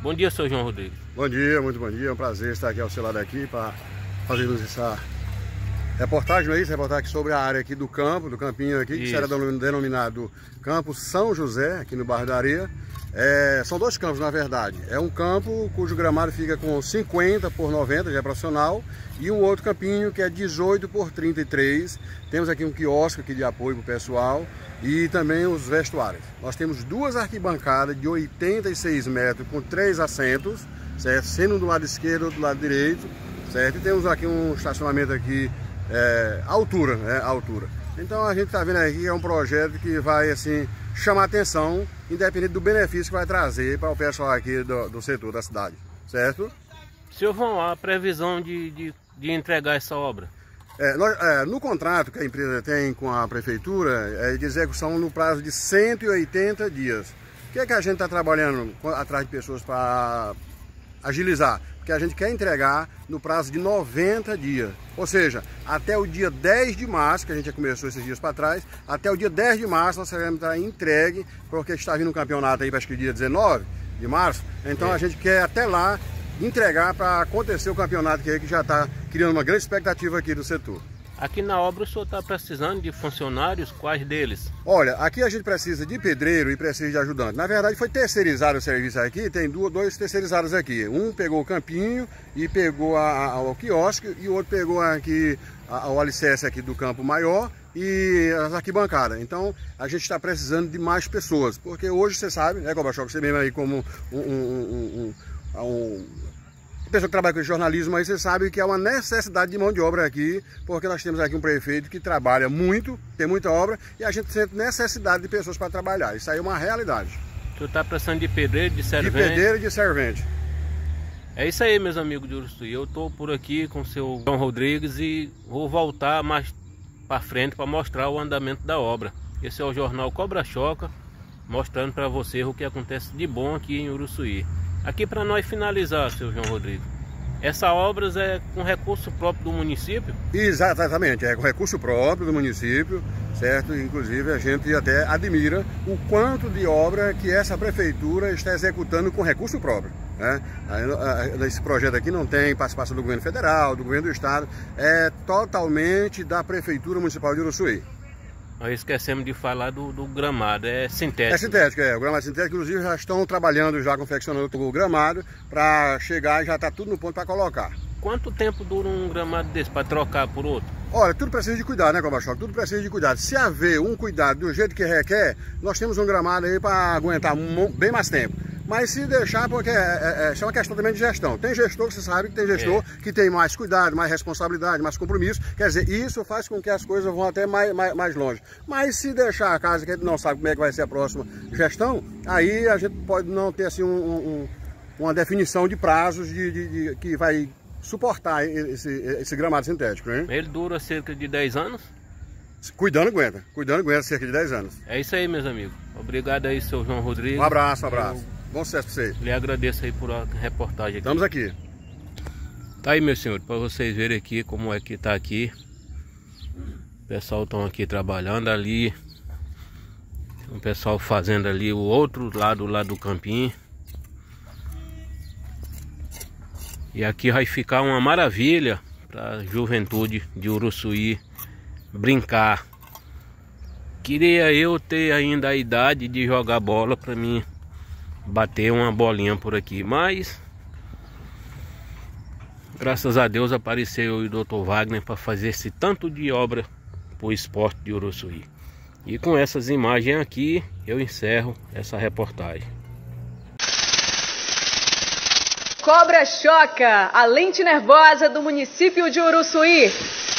Bom dia, seu João Rodrigues. Bom dia, muito bom dia. É um prazer estar aqui ao seu lado aqui para fazermos essa reportagem, não é isso? Reportagem sobre a área aqui do campo, do campinho aqui, que será denominado Campo São José, aqui no bairro da Areia. São dois campos, na verdade. É um campo cujo gramado fica com 50 por 90, já é profissional, e um outro campinho que é 18 por 33. Temos aqui um quiosque aqui de apoio para o pessoal e também os vestuários. Nós temos duas arquibancadas de 86 metros com 3 assentos, certo? Sendo do lado esquerdo ou do lado direito, certo? E temos aqui um estacionamento aqui, altura, né? Altura. Então a gente está vendo aqui que é um projeto que vai assim chamar atenção, independente do benefício que vai trazer para o pessoal aqui do setor da cidade, certo? Seu João, a previsão de entregar essa obra? No contrato que a empresa tem com a prefeitura, é de execução no prazo de 180 dias. O que é que a gente está trabalhando atrás de pessoas para agilizar? Porque a gente quer entregar no prazo de 90 dias. Ou seja, até o dia 10 de março, que a gente já começou esses dias para trás, até o dia 10 de março nós seremos entregue, porque está vindo um campeonato aí, acho que dia 19 de março. Então a gente quer até lá entregar para acontecer o campeonato que já está criando uma grande expectativa aqui do setor. Aqui na obra o senhor está precisando de funcionários, quais deles? Olha, aqui a gente precisa de pedreiro e precisa de ajudante. Na verdade foi terceirizado o serviço aqui, tem dois terceirizados aqui. Um pegou o campinho e pegou o quiosque, e o outro pegou aqui o alicerce aqui do campo maior e as arquibancadas. Então a gente está precisando de mais pessoas, porque hoje você sabe, né, Kobachock, você mesmo aí como pessoa que trabalha com jornalismo, aí você sabe que é uma necessidade de mão de obra aqui, porque nós temos aqui um prefeito que trabalha muito, tem muita obra, e a gente sente necessidade de pessoas para trabalhar. Isso aí é uma realidade. O senhor está precisando de pedreiro, de servente? De pedreiro e de servente. É isso aí, meus amigos de Uruçuí. Eu estou por aqui com o seu João Rodrigues e vou voltar mais para frente para mostrar o andamento da obra. Esse é o jornal Kobachock, mostrando para você o que acontece de bom aqui em Uruçuí. Aqui para nós finalizar, seu João Rodrigues, essa obra é com recurso próprio do município? Exatamente, é com recurso próprio do município, certo? Inclusive a gente até admira o quanto de obra que essa prefeitura está executando com recurso próprio, né? Esse projeto aqui não tem participação do governo federal, do governo do estado, é totalmente da prefeitura municipal de Uruçuí. Nós esquecemos de falar do gramado, é sintético. É sintético, o gramado sintético, inclusive já estão trabalhando, já confeccionando o gramado, para chegar e já está tudo no ponto para colocar. Quanto tempo dura um gramado desse para trocar por outro? Olha, tudo precisa de cuidado, né, Kobachock? Tudo precisa de cuidado. Se haver um cuidado do jeito que requer, nós temos um gramado aí para aguentar bem mais tempo. Mas se deixar, porque é uma questão também de gestão. Tem gestor que você sabe que tem gestor que tem mais cuidado, mais responsabilidade, mais compromisso. Quer dizer, isso faz com que as coisas vão até mais longe. Mas se deixar a casa que a gente não sabe como é que vai ser a próxima gestão, aí a gente pode não ter assim uma definição de prazos que vai suportar esse gramado sintético, né? Ele dura cerca de 10 anos? Cuidando aguenta cerca de 10 anos. É isso aí, meus amigos. Obrigado aí, seu João Rodrigues. Um abraço. Bom sucesso pra você. Lhe agradeço aí por a reportagem aqui. Estamos aqui. Tá aí, meu senhor, para vocês verem aqui como é que tá aqui. O pessoal estão aqui trabalhando ali. O pessoal fazendo ali o outro lado lá do campinho. E aqui vai ficar uma maravilha para a juventude de Uruçuí brincar. Queria eu ter ainda a idade de jogar bola para mim bater uma bolinha por aqui, mas graças a Deus apareceu o Dr. Wagner para fazer esse tanto de obra para o esporte de Uruçuí. E com essas imagens aqui eu encerro essa reportagem. Kobachock, a lente nervosa do município de Uruçuí.